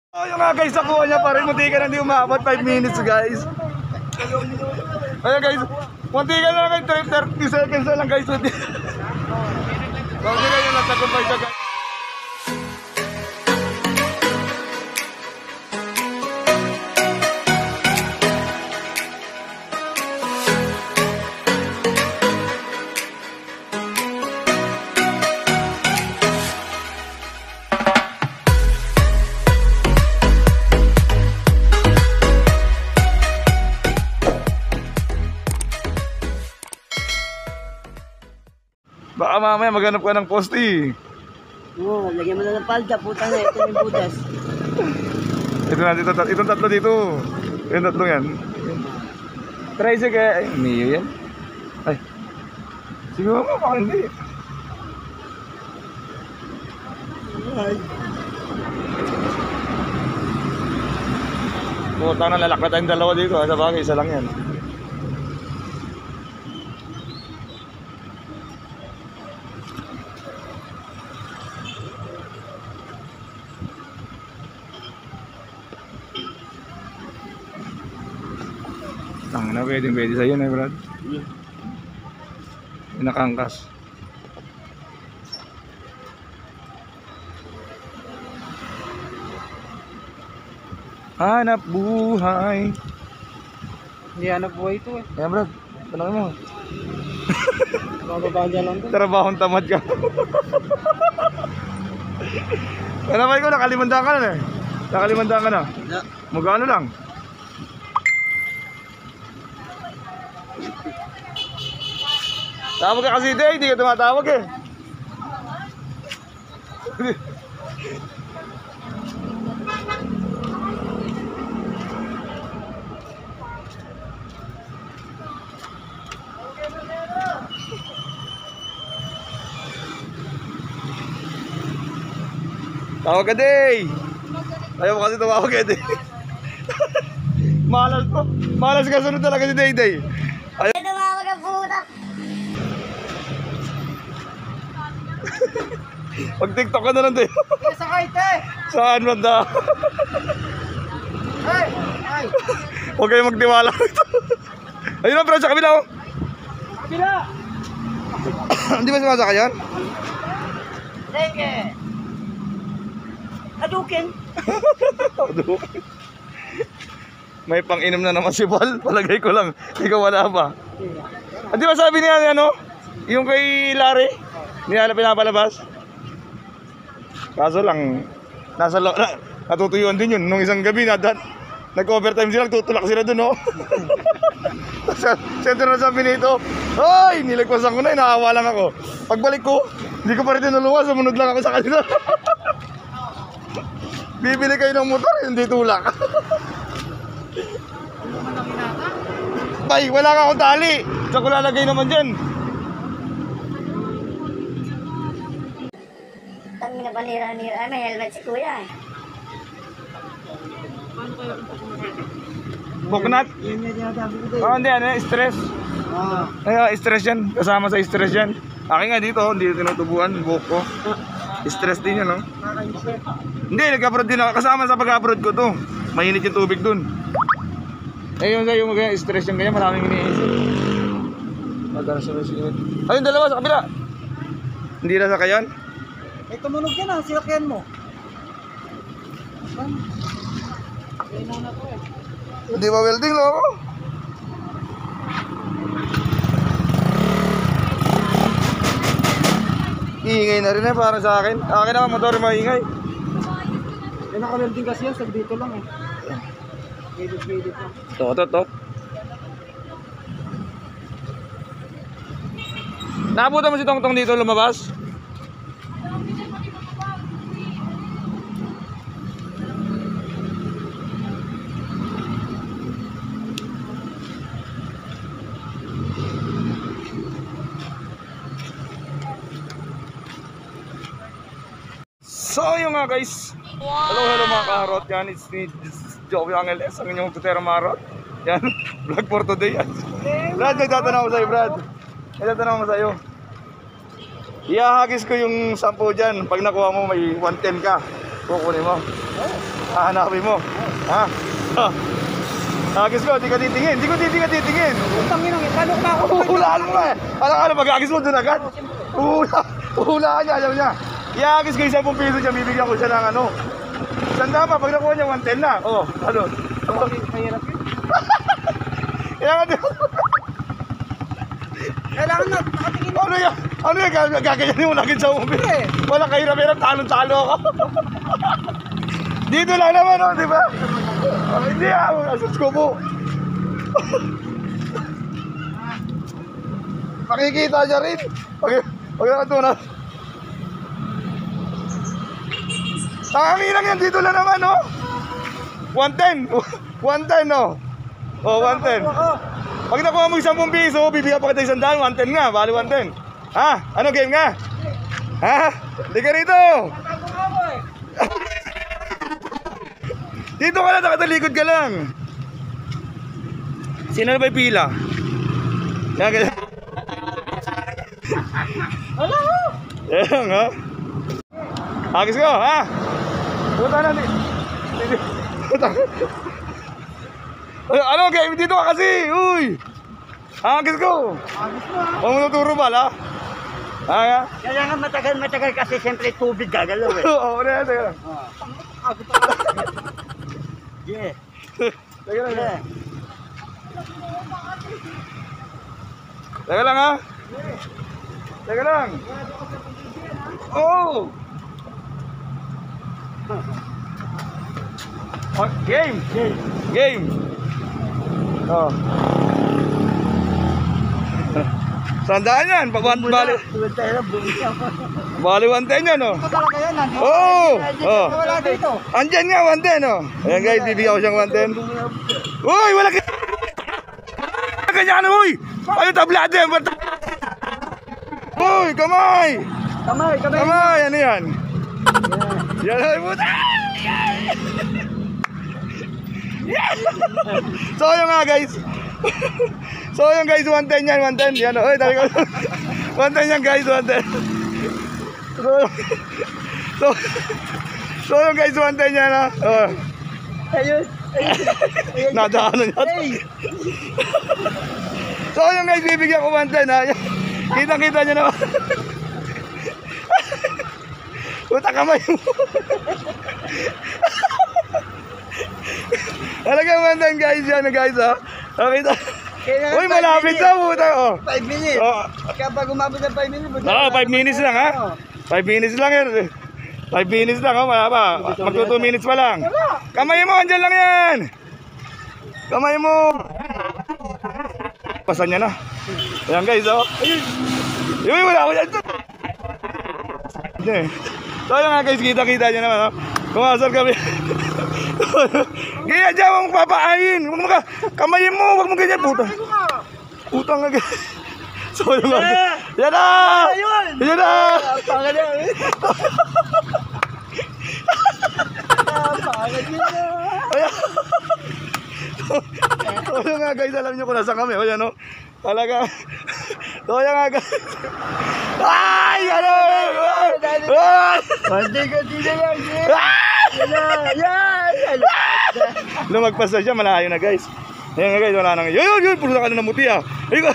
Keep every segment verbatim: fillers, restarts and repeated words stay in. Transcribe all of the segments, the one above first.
Oh, yung nga guys, nakuha niya pa rin. Munti ka na hindi umabot. five minutes guys. Ayan guys, munti ka na lang kayo. thirty seconds na lang guys. Munti ka yung nagtagumpay siya guys. Baka mamaya maghanap ka ng poste. Oo, oh, lagyan mo na ng palda, puta na, ito yung butas. Ito na, ito, itong tatlo dito. Yung tatlo yan. Tricycle, ay, Mio yan. Ay, siguro mo, baka hindi. Ay. Puta na, lalakla tayong dalawa dito. Sa bagay, isa lang yan. Ang na, pwede pwede sa'yo na, Brad. Yeah. Nakangkas. Hanap buhay. Hindi hanap buhay ito eh. Kaya Brad, tanongin mo. Bababa dyan lang ito. Trabahong tamad ka. Kanamay ko, nakalimandaan ka na eh. Nakalimandaan ka na. Yeah. Magkano lang? Tawag ka kasi day, hindi ka tumatawag eh. Tawag ka day. Ayaw mo kasi tumawag eh day. Malas po. Malas ka sunod talaga si day day. Ayaw. Tumawag ang puta. Pag TikTok ka na lang day. Sakay te. Saan banda? Ay! Ay! Huwag kayong magtiwala nito. Ayun na bro, sa kabila oh. Kabila! Hindi ba sumasaka yan? Sige! Adukin! May pang-inom na naman si Bal. Palagay ko lang. Ikaw wala pa. Hindi ba sabi niya ano? Yung kay Larry? Niya na pinapalabas? Kaso lang, nasa na, natutuyuan din yun. Nung isang gabi na nag-overtime sila, tutulak sila dun oh. Sa center na sabi nito, ay, nilagpasan ko na, inaawa lang ako. Pagbalik ko, hindi ko pa rin tinulungan, sumunod lang ako sa kanila. Bibili kayo ng motor, hindi tulak. Bay, wala ka akong tali. Saan ko lalagay naman dyan? Tangin na panira-nira. Ay, may helmet si kuya eh. Buknat? Yun yung sinasabi ko Oh, hindi, ano, stress. Ah. Ay, stress yan. Kasama sa stress yan. Akin nga dito, hindi tinutubuan, buhok ko. Stress din yan, no? Hindi, nag-abroad din ako. Kasama sa pag-abroad ko to. Mainit yung tubig dun. Eh, yung sa'yo, stress yung ganyan, maraming iniisip. Madalas sa resinit. Ayun, dalawa sa kabila. Hindi na sa kayan? May tumunog yan ah, silakyan mo. Ayun na to eh. Hindi ba welding, loko? Iingay na rin eh, para sa akin. Akin naman motor maingay. Eh, naka-welding kasi yan, sag dito lang eh. Gilid-gilid lang. To, to, to. Naabutan mo si Tongtong dito lumabas? So yun nga guys. Hello hello mga kaharot. Yan, it's me, Joey Angeles, ang inyong tutero marot. Yan, vlog for today. Brad, nagtatanong ko sa'yo Brad. Nagtatanong ko sa'yo. Iahagis ko yung sampu dyan. Pag nakuha mo may one ten ka. Kukunin mo. Hahanapin mo. Ha? Ah. Agis ko, di ka titingin. Di ko titingin, titingin. Utang yun, paano ka ako? Hulaan mo eh. Alam-alam, pag-agis mo doon agad. Uhula. Uhulaan niya, ayaw niya. I-agis ko yung sampung piso niya, bibigyan ko siya ng ano. Sanda pa, pag nakuha niya, one ten na. Oh, ano? Mahirap yun. Kailangan din. Kailangan na, nakatingin. Ano yan? Ano yan? Gag- Gagayanin mo lagi sa umbi. Wala kahirap-hirap, talon-talo ako. Dito lang naman, oh, di ba? Oh, hindi ah, asus ko po. Makikita niya rin. Pag, pag ito na. Tanganginang yan, dito lang naman, oh. one ten. one ten, oh. Oh, one ten. Pag nakuha mo isang piso, bibigyan pa kita isang daan, one ten nga, bali one ten. Ha? Ano game nga? Ha? Hindi ka rito. Dito ka lang, nakatalikod ka lang. Sino na ba yung pila? Yan, ganyan. Wala ko! Yan, ha? Agis ko, ha? Puta na, di. Puta. Ano, game? Dito ka kasi, uy! Agis ko! Agis mo ha! Huwag mo naturo ba, ha? Ha? Kaya nga matagal, matagal kasi siyempre tubig gagalaw eh. Oo, na yan, teka lang. Agos ako. Yeah. Teka lang, Yeah. teka lang, ha? Teka lang. Oh! Oh, game! Yeah. Game! Oh. Sandaan yan, pa- one- bali, Tuwag tayo na bumili ako. bali one ten yan, oh. Ito talaga yan, nandito. Oo! Nandito, Oh. wala dito. Andyan nga, one ten, oh. Ayan guys, bibigyan ko siyang one ten. Uy, wala ka... Ganyan, uy! Ano tablado yan? Ba't- Uy, kamay! Kamay, kamay. Kamay, ano yan? Yan, ay puta! So yun nga guys. So yun guys, one ten yan, one ten. Yan, oy, dali ko. one ten yan guys, one ten. So, so, so yun guys, one ten yan ha. Oh. Ayun. Ayun. Nadaanan niya. Hey. So yun guys, bibigyan ko one ten ha. Kita-kita nyo naman. Puta kamay mo. Talagang one ten guys yan guys ha. Nakita. Kailangan Uy, five malapit minutes. na puta oh. five minutes. Oh. Kapag umabot ng five minutes. Oo, five minutes lang ha. five minutes lang yan. five minutes lang, oh, wala pa. Magto two minutes pa lang. Kamay mo, andyan lang yan. Kamay mo. Pasan niya na. Ayan guys, oh. Uy, wala ko yan. Okay. So yun nga guys, kita-kita nyo naman, oh. Kumasal kami. Kaya dyan, huwag mong papaayin. Huwag mo ka, kamayin mo, huwag mo ganyan, puta. Puta nga guys. So yun nga. Yan na! Yan na! Pangal yan. Pangal yan. Ayan. So yun nga guys, alam nyo kung nasa kami. O yan o. Talaga. So yun nga guys. Ay! Ano? Ay! Hindi ka sila yan. Yan. Yan. Lumagpas na siya, malayo na guys. Ayan nga guys, wala nang. Yun, yun, yun. Puro na ka na namuti ah. Ayun.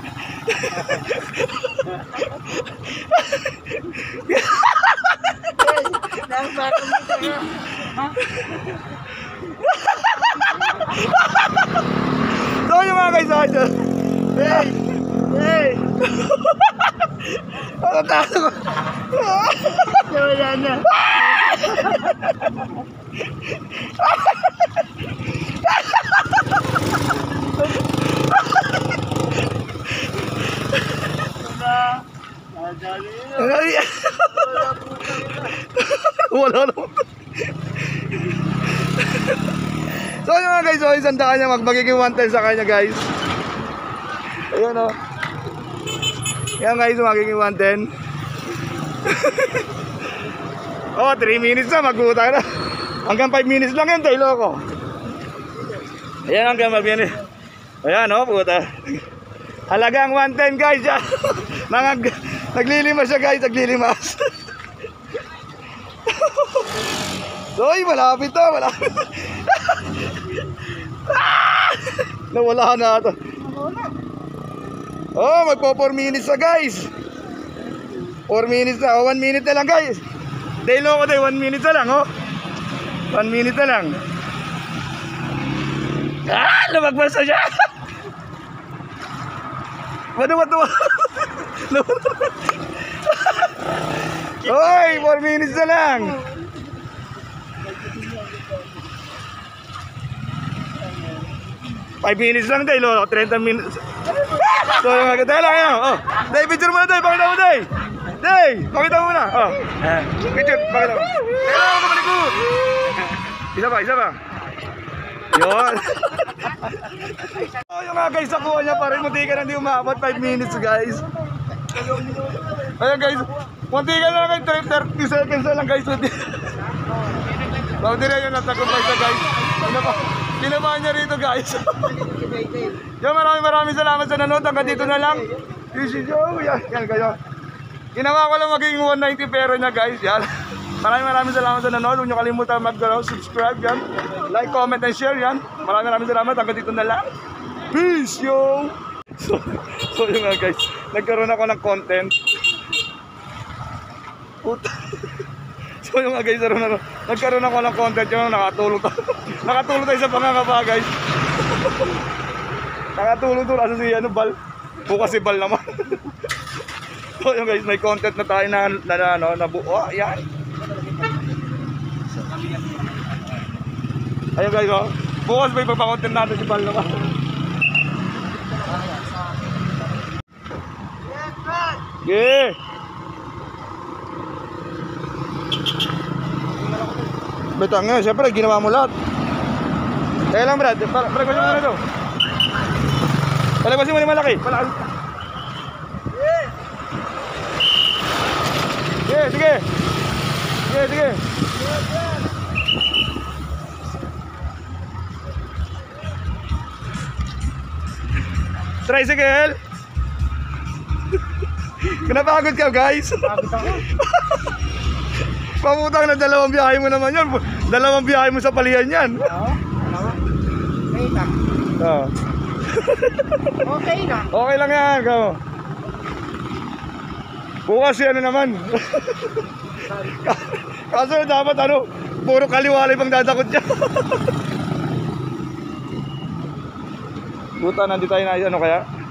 So yung mga guys, ah, Hey! Hey! ano tayo ko? Wala na. Ay, wala na. So yung mga guys, so isang daan niya magmagiging one ten sa kanya guys. Ayan o. Ayan guys, magiging one ten. Oh, three minutes na, magkutang na. Hanggang five minutes lang yan, tayo loko. Ayan, hanggang five minutes. Ayan o, puta. Halagang one ten guys. Nang, naglilimas siya guys, naglilimas. Uy, malapit na, malapit. Nawala na ito. Oh, magpo four minutes na guys. four minutes na, oh, one minute na lang guys. Day loko day, one minute na lang, oh. one minute na lang. Ah, lumagpas na siya. Wado, wado. Hoy, four minutes na lang. five minutes lang day, lolo. thirty minutes. So, maganda lang yan. Oh. Day, picture mo na day. Pakita mo day. Day, pakita mo na. Oh. Picture, pakita mo. Day, ako malikod. Isa pa, isa pa. Yun. Oh, yung nga guys, nakuha niya pa rin. Munti ka na hindi umabot. five minutes guys. Ayan guys. Munti ka na lang kayo. thirty seconds na lang guys. Bakit rin yung natagumpay sa guys. Kinabahan niya rito guys. Yan, maraming maraming salamat sa nanood. Hanggang dito na lang. Easy Joe. Yan, yan kayo. Ginawa ko lang maging one ninety pero niya guys. Yan. Maraming maraming salamat sa nanood. Huwag niyo kalimutan mag-subscribe yan. Like, comment, and share yan. Maraming maraming salamat. Hanggang dito na lang. Peace yo! So, so yun nga guys. Nagkaroon ako ng content. Puta. So yung nga guys, nagkaroon ako ng content yung nakatulong tayo. Nakatulong tayo sa pangangapa guys. Nakatulong to. Asa si ano, Bal. Bukas si Bal naman. So yung guys, may content na tayo na, na, na, na, na buo. Oh, yan. Ayun guys, oh. Bukas may pagpakontent natin si Bal naman. Yeah. Betang nga, siyempre ginawa mo lahat. Kaya lang Brad, palagpasin mo na ito. Palagpasin mo na malaki. Palagpasin. Sige, sige. Sige, sige. Tricycle. Pinapagod ka guys. Pagod ako. Pamutang na dalawang biyahe mo naman yan. Dalawang biyahe mo sa palihan yan. Oo. Okay lang. Oo. Okay lang. Okay lang yan. Ikaw. Bukas yan naman. Kaso dapat ano, puro kaliwalay pang dadakot niya. Puta, nandito tayo na ano kaya?